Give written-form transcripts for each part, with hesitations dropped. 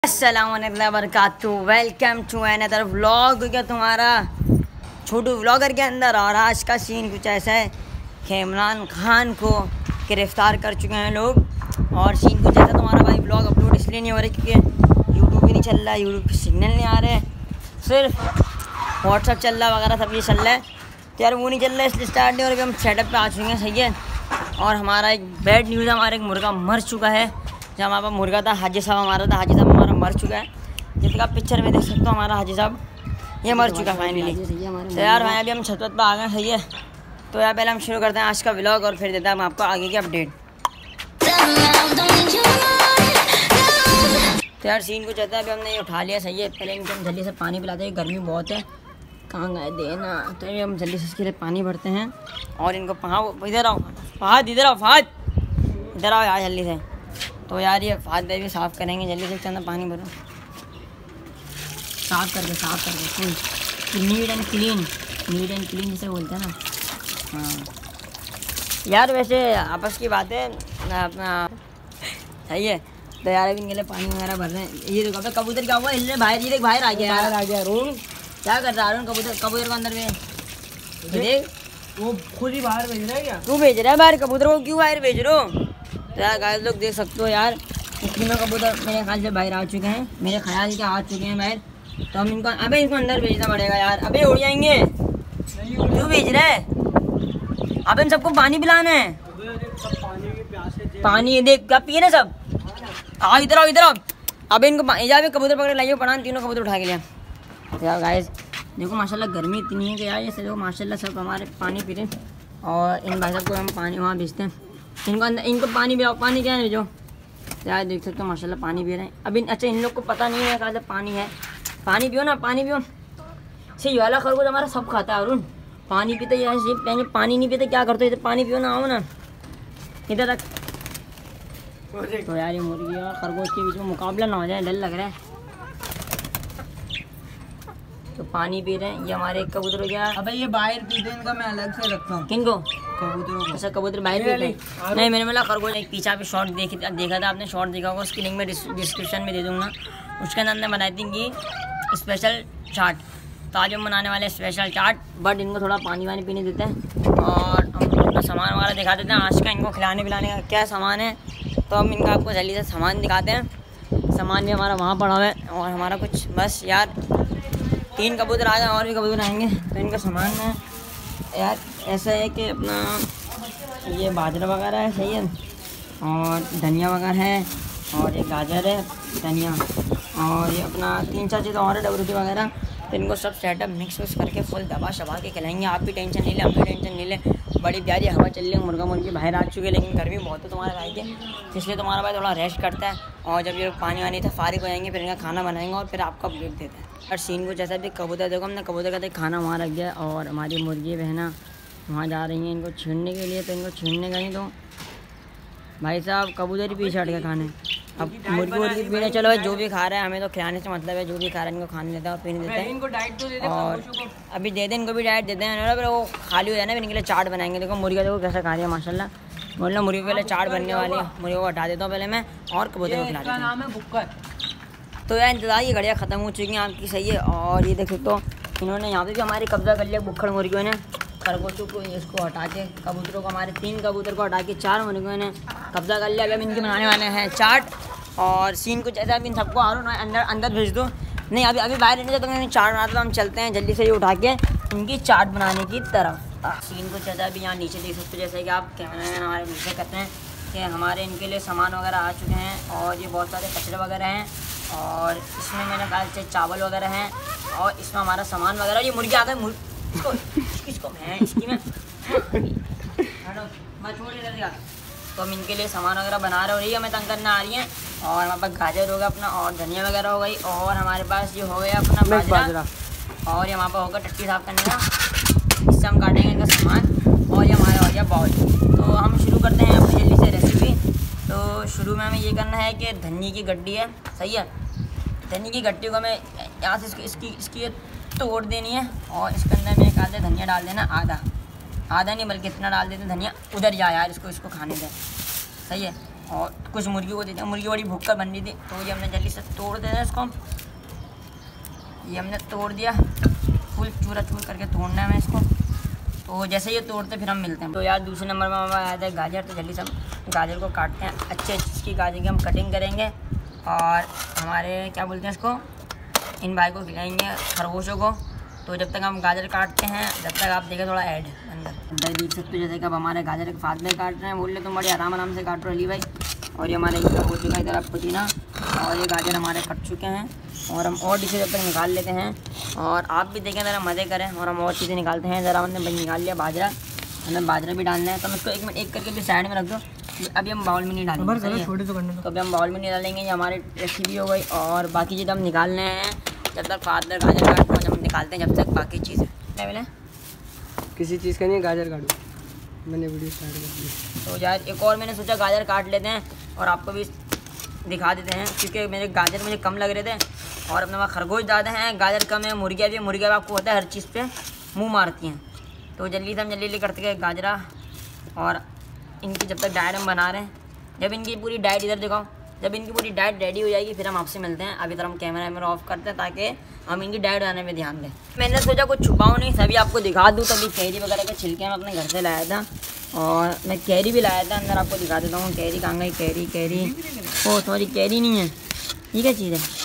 अस्सलामुअलैकुम वबरकातुहू। Welcome to another vlog. क्या तुम्हारा छोटू व्लॉगर के अंदर। और आज का सीन कुछ ऐसा है कि इमरान खान को गिरफ़्तार कर चुके हैं लोग। और सीन कुछ ऐसा, तुम्हारा भाई व्लॉग अपलोड इसलिए नहीं हो रहा क्योंकि यूट्यूब भी नहीं चल रहा, यूट्यूब पे सिग्नल नहीं आ रहे, सिर्फ व्हाट्सअप चल रहा वगैरह सब ये चल रहा है। तो यार वो नहीं चल रहा है इसलिए स्टार्ट नहीं हो रहा। अभी हम सेटअप पे आ चुके हैं, सही है। और हमारा एक बैड न्यूज़ है, हमारा एक मुर्गा मर चुका है। जब हमारे पास मुर्गा था, हाजी साहब हमारा था, हाजी साहब हमारा मर चुका है। जैसे आप पिक्चर में देख सकते हो, हमारा हाजी साहब ये मर चुका है फाइनली। तो यार भाई अभी हम छत पर आ गए, सही है। तो यार पहले हम शुरू करते हैं आज का व्लॉग और फिर देते हैं हम आपको आगे की अपडेट। तो यार सीन कुछ आता है, अभी हमने ये उठा लिया, सही है। पहले इनको हम जल्दी से पानी पिलाते हैं, गर्मी बहुत है, कहाँ गए देना। तो ये हम जल्दी से इसके लिए पानी भरते हैं और इनको इधर आओ फहद, इधर आओ फहद, इधर आओ यार जल्दी से। तो यार ये फहद भाई भी साफ़ करेंगे जल्दी से। चंदा पानी भरो, साफ़ करके फुल नीट एंड क्लीन जिसे बोलते हैं ना। हाँ यार वैसे आपस की बात है अपना, सही है। तो यार अभी इनके लिए पानी वगैरह भर रहे हैं। ये देखो अपना कबूतर क्या हुआ, हिल बाहर, ये देख बाहर आ गया यार, आ गया अरुण। क्या कर रहा है अरुण? कबूतर को अंदर में देख, वो खुद ही बाहर भेज रहा है क्या? तू भेज रहा है बाहर कबूतर को? क्यों बाहर भेज रहे हो? तो यार गाइस लोग देख सकते हो यार, तीनों कबूतर मेरे ख्याल से बाहर आ चुके हैं, मेरे ख्याल से आ चुके हैं बाहर। तो हम इनको इनको अंदर भेजना पड़ेगा यार। अबे उड़ जाएंगे, क्यों भेज रहे हैं? अब इन सबको पानी पिलाना है। पानी देख क्या पिए ना सब। आओ इधर आओ, इधर आओ। अब इनको कबूतर पकड़ लाइए, पढ़ान तीनों कबूतर उठा के लिया। तो यार गाइस देखो माशाल्लाह गर्मी इतनी है कि यार ये देखो माशाल्लाह सब हमारे पानी पी रहे हैं। और इन भाई साहब को हम पानी वहाँ भेजते हैं, इनको पानी पिलाओ। पानी क्या है भेजो। यार देख सकते हो माशाल्लाह पानी पी रहे हैं। अभी अच्छा इन लोग को पता नहीं है कहाँ से पानी है। पानी पियो ना, पानी पियो। सही वाला खरगोश हमारा सब खाता है अरुण, पानी पीते यार। पहले पानी नहीं पीते क्या करते? इधर पानी पियो ना, आओ ना इधर तक। तो यार ये मुर्गी और खरगोश के बीच में मुकाबला ना हो जाए, डर लग रहा है। तो पानी पी रहे हैं ये हमारे कबूतर हो गया। अबे ये बाहर पीते हैं, इनका मैं अलग से रखता हूँ। किनको? कबूतरों को। अच्छा कबूतर बाहर पीते हैं? नहीं मैंने बोला खरगोश। एक पीछा पे शॉर्ट देखा था आपने, शॉर्ट देखा होगा, उसकी लिंक में डिस्क्रिप्शन में दे दूँगा। उसके अंदर हमने बनाई थी कि स्पेशल चाट। तो आज हम बनाने वाले स्पेशल चाट, बट इनको थोड़ा पानी वानी पीने देते हैं और हम अपना सामान वगैरह दिखा देते हैं आज का इनको खिलाने पिलाने का क्या सामान है। तो हम इनका आपको जल्दी से सामान दिखाते हैं। सामान भी हमारा वहाँ पड़ा हुआ है और हमारा कुछ बस यार 3 कबूतर आ जाए और भी कबूतर आएंगे। तो इनका सामान है यार ऐसा है कि अपना ये बाजरा वगैरह है, सही है। और धनिया वगैरह है और ये गाजर है, धनिया, और ये अपना 3-4 चीज़ और है, डबरूटी वगैरह। तो इनको सब सेटअप मिक्स करके फुल दबा शबा के खिलाएंगे। आप भी टेंशन नहीं ले, हम भी टेंशन नहीं ले। बड़ी प्यारी हवा चल रही है, मुर्गा मुर्गी बाहर आ चुके हैं, लेकिन गर्मी बहुत है तुम्हारे भाई के, इसलिए तुम्हारा भाई थोड़ा रेस्ट करता है। और जब ये पानी वानी था फारिग हो जाएंगे, फिर इनका खाना बनाएंगे और फिर आपको अपडेट देते हैं। और सीन को जैसा भी कबूतर देखो, हमने कबूतर का खाना वहाँ रख दिया और हमारी मुर्गी बहना वहाँ जा रही हैं इनको छीनने के लिए। तो इनको छीनने गई तो भाई साहब कबूतर ही पीछे हट के खाने। अब मुर्गी मुर्गी पीने चलो भाई, जो भी खा रहा है हमें तो खिलाने से मतलब है, जो भी खा रहा है इनको खाने देता है और पीने देता है। इनको डाइट तो दे दे, और अभी दे दें इनको भी डाइट देते हैं, फिर वो खाली हो जाए ना, फिर इनके लिए चाट बनाएंगे। देखो मुर्गा देखो कैसा खा रही है माशाल्लाह। बोलना मुर्गी के पहले चाट बनने वाली है, मुर्गी को हटा देता हूँ पहले मैं और कबूतर को खिला देता हूँ। नाम है बुक्कर। तो यार इंतजार ये घड़ियाँ ख़त्म हो चुकी हैं आपकी, सही है। और ये देखो तो इन्होंने यहाँ पे भी हमारी कब्जा कर लिया बुक्खड़ मुर्गियों ने। खरगोशों को इसको हटा के, कबूतरों को हमारे 3 कबूतर को हटा के 4 मुर्गियों ने कब्जा कर लिया। अभी हम इनके बनाने वाले हैं चाट। और सीन कुछ ऐसा, अभी इन सबको आ रहा है अंदर भेज दो। नहीं अभी बाहर रहने जब तक चाट बनाते तो हम चलते हैं जल्दी से ये उठा के इनकी चाट बनाने की तरफ। सीन कुछ ऐसा, अभी यहाँ नीचे देख सकते हो, जैसे कि आप कैमरामैन हमारे नीचे करते हैं कि हमारे इनके लिए सामान वगैरह आ चुके हैं। और ये बहुत सारे कचरे वगैरह हैं और इसमें मेरे ख्याल से चावल वगैरह हैं और इसमें हमारा सामान वगैरह। ये मुर्गी आ गई, इसको मैं इसकी मैं छोड़ देगा। तो हम इनके लिए सामान वगैरह बना रहे हो, रही है हमें तंग करना आ रही हैं। और हमारे पास गाजर होगा अपना और धनिया वगैरह हो गई, और हमारे पास ये हो गया अपना बाजरा, और ये हमारे पास होगा टट्टी साफ़ करने का, इससे हम काटेंगे इनका सामान। और ये हमारा हो गया बाउल। तो हम शुरू करते हैं अपनी जल्दी से रेसिपी। तो शुरू में हमें ये करना है कि धनिया की गड्डी है, सही है। धनिया की गड्डी को हमें यहाँ से इसकी तोड़ देनी है और इसके अंदर मेरे ख्याल से धनिया डाल देना आधा नहीं बल्कि इतना डाल देते धनिया उधर जाए यार, इसको खाने दें, सही है। और कुछ मुर्गी को देते हैं। मुर्गी बड़ी भूख कर बन रही थी तो ये हमने जल्दी से तोड़ देना है इसको। ये हमने तोड़ दिया, फुल चूरा चूर करके तोड़ना है हमें इसको। तो जैसे ये तोड़ते फिर हम मिलते हैं। तो यार दूसरे नंबर में हमारा आया था गाजर, तो जल्दी से हम गाजर को काटते हैं। अच्छे इसकी गाजर की हम कटिंग करेंगे और हमारे क्या बोलते हैं इसको, इन भाई को खिलाएंगे खरगोशों को। तो जब तक हम गाजर काटते हैं जब तक आप देखें थोड़ा ऐड अंदर देख सकते हो। जैसे कि अब हमारे गाजर के फात में काट रहे हैं, बोल रहे तुम बड़े आराम से काट रहे हो अली भाई। और ये हमारे इधर हो चुका है इधर पुदीना, और ये गाजर हमारे कट चुके हैं। और हम और डिशेज जब तक निकाल लेते हैं और आप भी देखें ज़रा मज़े करें। और हम और चीज़ें निकालते हैं। ज़रा हमने निकाल लिया बाजरा, हमें बाजरा भी डालना है। तो हम इसको एक मिनट एक करके भी साइड में रख दो। अभी हम बाउल में नहीं डालेंगे, तो अभी हम बाउल में नहीं डालेंगे। ये हमारी रेसिपी हो गई। और बाकी चीज़ें हम निकालने हैं जब तक फादर गाजर काटो जब हम निकालते हैं जब तक बाकी चीज़ें क्या मिले किसी चीज़ का नहीं, गाजर काटो। मैंने वीडियो स्टार्ट कर दी। तो यार एक और मैंने सोचा गाजर काट लेते हैं और आपको भी दिखा देते हैं, क्योंकि मेरे गाजर मुझे कम लग रहे थे और अपने वहाँ खरगोश ज़्यादा हैं, गाजर कम है। मुर्गियाँ भी, मुर्गियाँ आपको होता है हर चीज़ पे मुंह मारती हैं। तो जल्दी से हम जल्दी करते गए गाजरा। और इनकी जब तक डाइट हम बना रहे हैं, जब इनकी पूरी डाइट इधर दिखाओ, जब इनकी पूरी डाइट रेडी हो जाएगी फिर हम आपसे मिलते हैं। अभी तक हम कैमरा ऑफ करते हैं ताकि हम इनकी डाइट बनाने में ध्यान दें। मैंने सोचा कुछ छुपाऊँ नहीं, सभी आपको दिखा दूँ। तभी कैरी वगैरह के छिलके मैं अपने घर से लाया था और मैं कैरी भी लाया था। अंदर आपको दिखा देता हूँ कैरी कहाँ गई। कैरी ओ सॉरी कैरी नहीं है, ये क्या चीज़ है।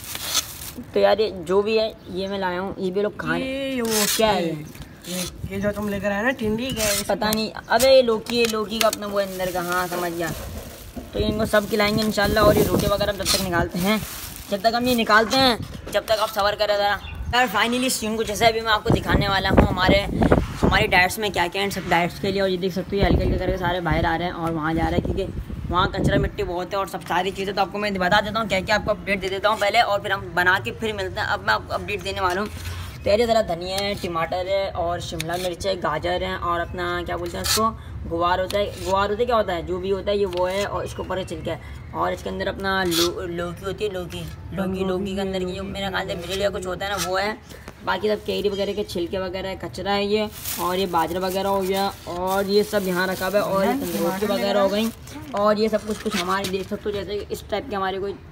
तो यार ये जो भी है ये मैं लाया हूँ, ये भी लोग खाए। वो क्या है ये जो तुम लेकर आए ना टिंडी क्या है? पता नहीं। अबे ये लौकी का अपना वो अंदर का, हाँ समझ गया। तो इनको सब खिलाएंगे इंशाल्लाह। और ये रोटी वगैरह जब तक निकालते हैं, जब तक हम ये निकालते हैं जब तक आप सब्र करें ज़रा। यार फाइनली सीन कुछ ऐसा अभी मैं आपको दिखाने वाला हूँ हमारी डाइट्स में क्या क्या है सब डाइट्स के लिए। और ये देख सकते हो हल्के हल्के करके सारे बाहर आ रहे हैं और वहाँ जा रहे हैं, क्योंकि वहाँ कचरा मिट्टी बहुत है और सब सारी चीज़ें। तो आपको मैं बता देता हूँ क्या क्या, आपको अपडेट दे देता हूँ पहले और फिर हम बना के फिर मिलते हैं। अब मैं आपको अपडेट देने वाला हूँ। तो यार ज़रा धनिया है, टमाटर है और शिमला मिर्च है, गाजर है और अपना क्या बोलते हैं उसको गुवार होता है। गुवार होता है क्या होता है, जो भी होता है ये वो है। और इसके ऊपर छिलका है और इसके अंदर अपना लौकी होती है। लौकी के अंदर की जो मेरा ख्याल से बिजली या कुछ होता है ना वो है। बाकी सब कैरी वगैरह के छिलके वगैरह कचरा है ये। और ये बाजरा वगैरह हो गया और ये सब यहाँ रखा हुआ है। और ये तंदूरी वगैरह हो गई और ये सब कुछ हमारे देख सकते हो जैसे इस टाइप के हमारे कोई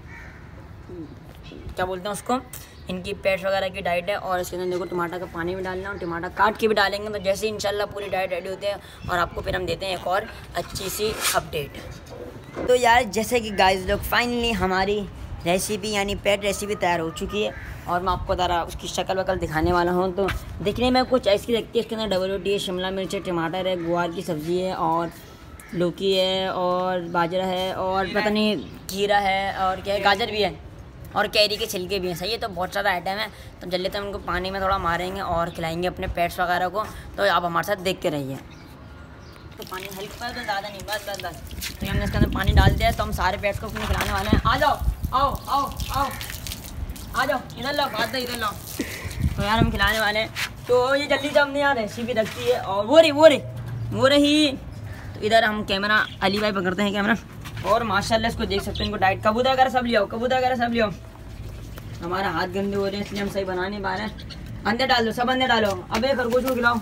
क्या बोलते हैं उसको, इनकी पेट्स वगैरह की डाइट है। और इसके अंदर देखो टमाटर का पानी भी डालना और टमाटर काट के भी डालेंगे। तो जैसे इंशाल्लाह पूरी डाइट रेडी होते हैं और आपको फिर हम देते हैं एक और अच्छी सी अपडेट। तो यार जैसे कि गाइस लोग फाइनली हमारी रेसिपी यानी पेट रेसिपी तैयार हो चुकी है और मैं आपको ज़रा उसकी शक्ल वकल दिखाने वाला हूँ। तो दिखने में कुछ ऐसी लगती है। इसके अंदर डबल रोटी है, शिमला मिर्च है, टमाटर है, गुआर की सब्ज़ी है और लौकी है और बाजरा है और पता नहीं खीरा है और क्या है, गाजर भी है और कैरी के छिलके भी हैं। सही है, तो बहुत ज़्यादा आइटम है। तो जल्दी से उनको पानी में थोड़ा मारेंगे और खिलाएंगे अपने पेट्स वगैरह को। तो आप हमारे साथ देख के रहिए। तो पानी हल्का तो ज़्यादा नहीं, बस। तो हमने इसके अंदर पानी डाल दिया। तो हम सारे पेट्स को अपने खिलाने वाले हैं। आ जाओ, आओ आओ आओ आ जाओ, इधर लो, बात इधर लो। तो यार हम खिलाने वाले हैं। तो ये जल्दी से हमने यहाँ रेसिपी रखी है और वो रही। तो इधर हम कैमरा अली भाई पकड़ते हैं कैमरा और माशाल्लाह इसको देख सकते हैं। इनको डाइट कबूतर वगैरह सब लियो। हमारा हाथ गंदे हो रहे हैं इसलिए हम सही बना नहीं पा रहे हैं। अंदर डाल दो, सब अंदर डालो। अबे खरगोश को खिलाओ,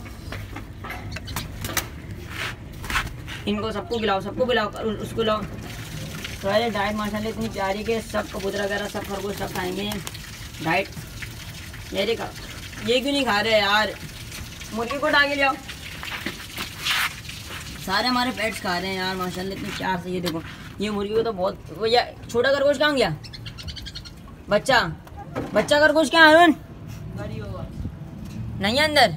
इनको सबको खिलाओ उसको लाओ। तो यार डाइट माशाल्लाह इतनी प्यारी के सब कबूतर वगैरह सब खरगोश सब खाएंगे डाइट। ये देखा, ये क्यों नहीं खा रहे यार, मुर्गी को डाल के लियाओ। सारे हमारे पेट्स खा रहे हैं यार माशाल्लाह इतनी प्यार से। ये देखो ये मुर्गी को तो बहुत वो यार। छोटा खरगोश कहाँ गया, बच्चा खरगोश क्या है नहीं है अंदर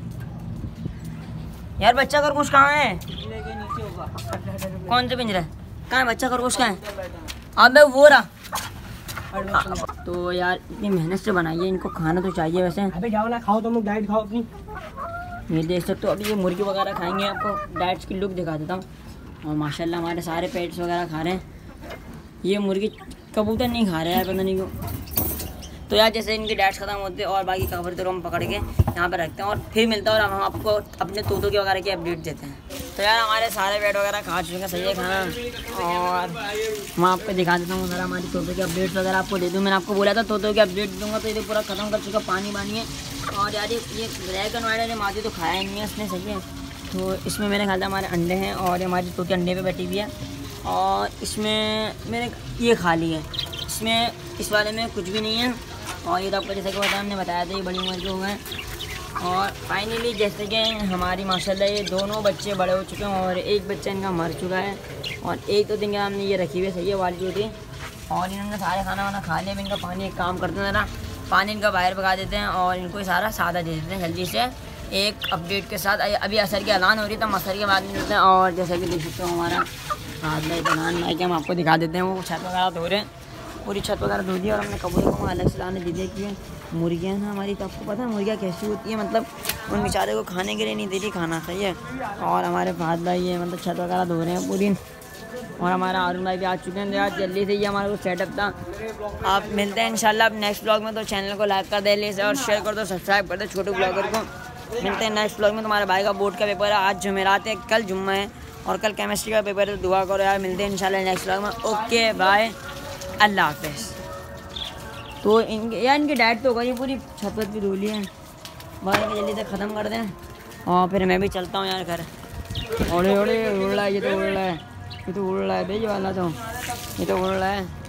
यार। बच्चा खरगोश कहाँ है, कौन से पिंजरा है, कहाँ है बच्चा खरगोश, कहाँ है। अबे वो रहा। तो यार इतनी मेहनत से बनाइए, इनको खाना तो चाहिए वैसे। अबे जाओ ना, खाओ तुम लोग, डाइट खाओ अपनी। ये देख सकते हो अभी ये मुर्गी वगैरह खाएंगे। आपको डाइट्स की लुक दिखा देता हूँ। और माशाल्लाह हमारे सारे पेट्स वगैरह खा रहे हैं। ये मुर्गी कबूतर नहीं खा रहे हैं पता नहीं क्यों। तो यार जैसे इनकी डाइट्स ख़त्म होती है और बाकी कबूतर को हम पकड़ के यहाँ पर रखते हैं और फिर मिलता है और हम आपको अपने तोतों के वगैरह की अपडेट देते हैं। तो यार हमारे सारे पेट वगैरह खा चुके हैं, सही है खाना। और मैं आपको दिखा देता हूँ सारा हमारी तोतों के अपडेट्स वगैरह आपको दे दूँ। मैंने आपको बोला था तोतों के अपडेट दूँगा। तो ये पूरा ख़त्म कर चुका, पानी वानी है। और यार ये ब्लैक एंड वाइट ने मादी तो खाया नहीं है इसने, सही है। तो इसमें मेरे ख्याल से हमारे अंडे हैं और हमारी तोती अंडे पे बैठी हुई है। और इसमें मेरे ये खाली है, इसमें इस वाले में कुछ भी नहीं है। और ये तो आपको जैसे कि हमने बताया था ये बड़ी उम्र के हो गए। और फाइनली जैसे कि हमारी माशाल्लाह ये दोनों बच्चे बड़े हो चुके हैं और एक बच्चा इनका मर चुका है और एक तो दिन हमने ये रखी हुई सही है वाली जो थी। और इन्होंने सारे खाना वाना खा लिया। इनका पानी एक काम करते हैं ना, पानी इनका बाहर भगा देते हैं और इनको सारा सादा दे देते हैं जल्दी से एक अपडेट के साथ। अभी असर की ऐलान हो रही है, तो असर के बाद मिलते हैं। और जैसे कि देख सकते हो हमारा हाथ भाई के हम आपको दिखा देते हैं, वो छत वगैरह धो रहे हैं, पूरी छत वगैरह धो दी। और हमने कबूतर को अलग से लाने दी थी कि मुर्गियाँ ना हमारी, तो आपको पता है मुर्गियाँ कैसी होती है, मतलब उन बेचारे को खाने के लिए नहीं दे रही खाना, सही है। और हमारे फाद भाई ये मतलब छत वगैरह धो रहे हैं पूरी। और हमारा अरुण भाई भी आ चुके हैं। यार जल्दी से ये हमारा कुछ सेटअप था। आप मिलते हैं इंशाल्लाह अब नेक्स्ट ब्लॉग में। तो चैनल को लाइक कर दे और शेयर कर दो, सब्सक्राइब कर दो छोटू ब्लॉगर को। मिलते हैं नेक्स्ट ब्लॉग में। तुम्हारे भाई का बोर्ड का पेपर है, आज जुमेरात है, कल जुम्मा है और कल केमिस्ट्री का पेपर है, तो दुआ करो यार। मिलते हैं इंशाल्लाह नेक्स्ट ब्लॉग में। ओके बाय, अल्लाह हाफिज़। तो इनकी डाइट तो होगा, ये पूरी छत वत भी धो ली है, बाहर जल्दी से ख़त्म कर दें और फिर मैं भी चलता हूँ यार घर। ओड़े ओड़े उड़ रहा है, ये तो उड़ रहा है, ये तो उड़ रहा है बेज वाला, तो ये तो उड़ रहा है।